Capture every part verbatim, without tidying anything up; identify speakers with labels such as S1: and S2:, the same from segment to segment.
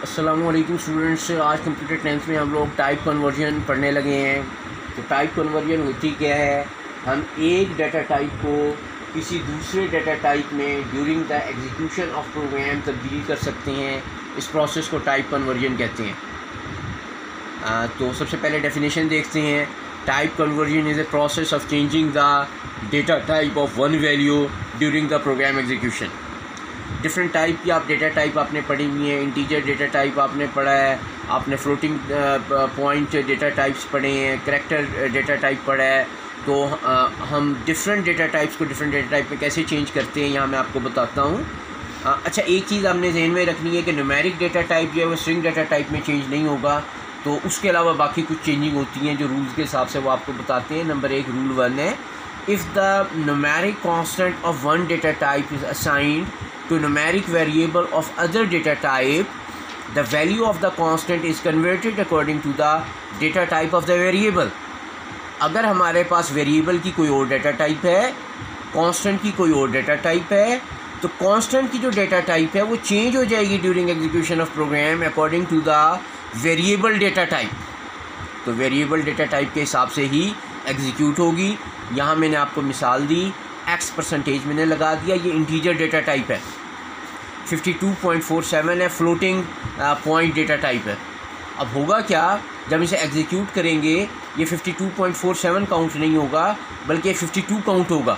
S1: अस्सलामुअलैकुम स्टूडेंट्स, आज computer tenth में हम लोग टाइप कन्वर्जन पढ़ने लगे हैं। तो टाइप कन्वर्जन होती क्या है? हम एक डाटा टाइप को किसी दूसरे डाटा टाइप में during the execution of program तब्दील कर सकते हैं। इस प्रोसेस को टाइप कन्वर्जन कहते हैं। आ, तो सबसे पहले डेफिनेशन देखते हैं। Type conversion is a process of changing the data type of one value during the program execution. Different type की आप डेटा टाइप आपने पढ़ी हुई है। इंटीजर डेटा टाइप आपने पढ़ा है, आपने फ्लोटिंग पॉइंट डेटा टाइप्स पढ़े हैं, करैक्टर डेटा टाइप पढ़ा है। तो आ, हम डिफरेंट डेटा टाइप्स को डिफरेंट डेटा टाइप में कैसे चेंज करते हैं यहाँ मैं आपको बताता हूँ। अच्छा, एक चीज़ आपने जहन में रखनी है कि न्यूमेरिक डेटा टाइप जो है वो स्ट्रिंग डेटा टाइप में चेंज नहीं होगा। तो उसके अलावा बाकी कुछ चेंजिंग होती हैं जो रूल्स के हिसाब से वो आपको बताते हैं। नंबर एक रूल वन है, if the numeric constant of one data type is assigned to numeric variable of other data type, the value of the constant is converted according to the data type of the variable। अगर हमारे पास variable की कोई और data type है, constant की कोई और data type है, तो कांस्टेंट की जो डेटा टाइप है वो चेंज हो जाएगी during execution of program according to the variable data type. तो वेरिएबल डेटा टाइप के हिसाब से ही एग्जीक्यूट होगी। यहाँ मैंने आपको मिसाल दी, एक्स परसेंटेज मैंने लगा दिया, ये इंटीजर डेटा टाइप है, बावन पॉइंट फोर सेवन है, फ्लोटिंग पॉइंट डेटा टाइप है। अब होगा क्या, जब इसे एग्जीक्यूट करेंगे ये बावन पॉइंट फोर सेवन काउंट नहीं होगा बल्कि ये बावन काउंट होगा।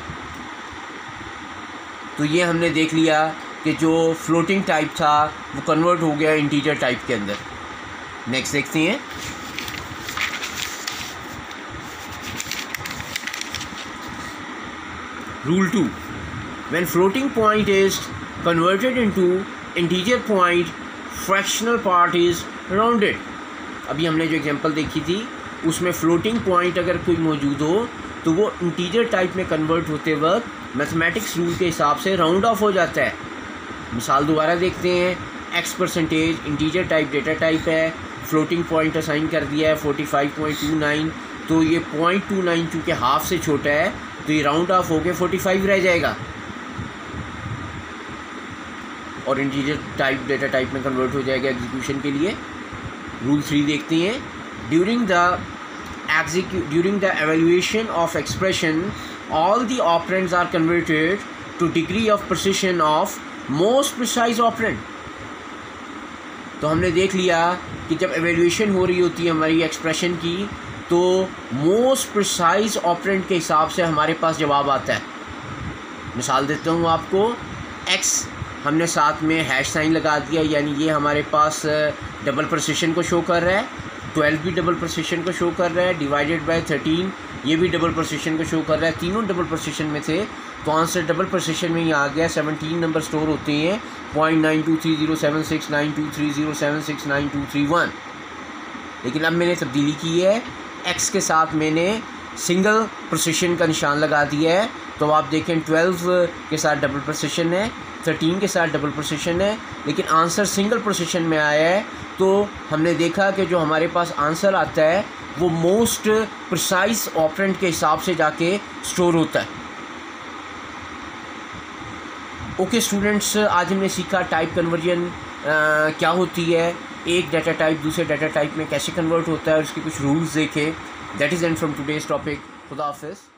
S1: तो ये हमने देख लिया कि जो फ्लोटिंग टाइप था वो कन्वर्ट हो गया इंटीजर टाइप के अंदर। नेक्स्ट देखते हैं। Rule two, when floating point is converted into integer point, fractional part is rounded। अभी हमने जो एग्जांपल देखी थी उसमें फ्लोटिंग पॉइंट अगर कोई मौजूद हो तो वो इंटीजर टाइप में कन्वर्ट होते वक्त मैथमेटिक्स रूल के हिसाब से राउंड ऑफ हो जाता है। मिसाल दोबारा देखते हैं। X percentage integer type data type है, फ्लोटिंग पॉइंट असाइन कर दिया है forty five point two nine. तो ये पॉइंट टू नाइन चूँकि हाफ से छोटा है तो ये राउंड ऑफ होके पैंतालीस रह जाएगा और इंटीजर टाइप डेटा टाइप में कन्वर्ट हो जाएगा एग्जीक्यूशन के लिए। रूल थ्री देखते हैं। During the execu during the evaluation of expression all the operands are converted to degree of precision of most precise operand. तो हमने देख लिया कि जब एवेल्यूएशन हो रही होती है हमारी एक्सप्रेशन की तो मोस्ट प्रिसाइज ऑपरेंड के हिसाब से हमारे पास जवाब आता है। मिसाल देता हूँ आपको, एक्स हमने साथ में हैश साइन लगा दिया, यानी ये हमारे पास डबल प्रिसिशन को शो कर रहा है, ट्वेल्व भी डबल प्रिसिशन को शो कर रहा है, डिवाइडेड बाय थर्टीन ये भी डबल प्रिसिशन को शो कर रहा है। तीनों डबल प्रिसिशन में थे तो आंसर डबल प्रिसिशन में ही आ गया। सेवनटीन नंबर स्टोर होते हैं, point nine two three zero seven six nine two three zero seven six nine two three one. लेकिन अब मैंने तब्दीली की है, एक्स के साथ मैंने सिंगल प्रिसिशन का निशान लगा दिया है। तो आप देखें ट्वेल्व के साथ डबल प्रिसिशन है, थर्टीन के साथ डबल प्रिसिशन है, लेकिन आंसर सिंगल प्रिसिशन में आया है। तो हमने देखा कि जो हमारे पास आंसर आता है वो मोस्ट प्रिसाइज ऑपरेंड के हिसाब से जाके स्टोर होता है। ओके स्टूडेंट्स, आज हमने सीखा टाइप कन्वर्जन क्या होती है, एक डाटा टाइप दूसरे डाटा टाइप में कैसे कन्वर्ट होता है और उसके कुछ रूल्स देखे। That is end from today's topic. खुदा हाफिज़।